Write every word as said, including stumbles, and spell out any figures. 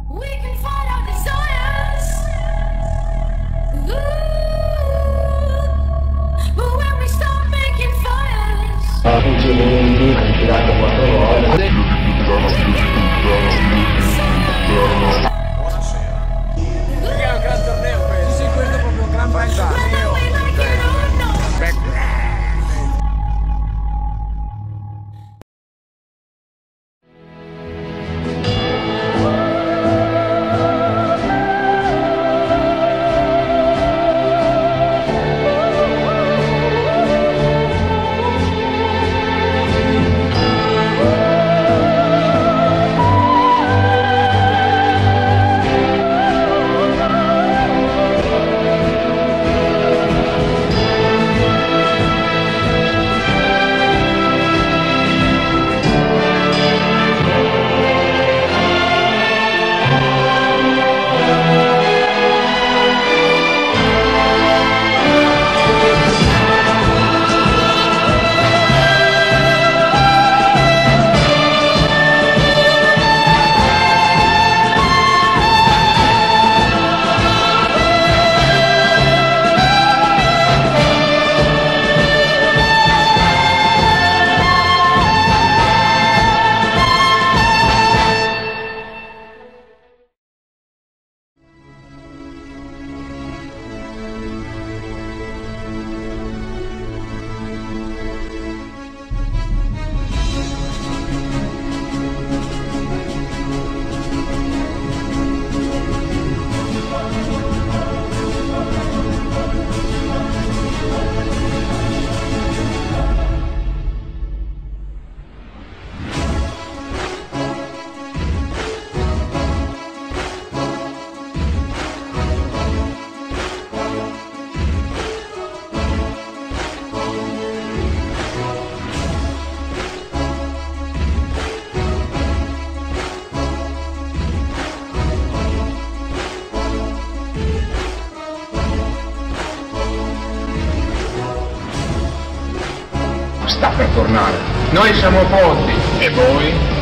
We can fight our desires. Ooh, but when we start making fires. La funzione di hai girato quattro volte. Buonasera. Perché è un gran torneo questo? Sì, questo è proprio un gran bel torneo. Sta per tornare. Noi siamo forti. E voi?